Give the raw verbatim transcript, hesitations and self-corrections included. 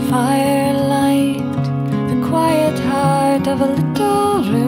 Firelight, the quiet heart of a little room.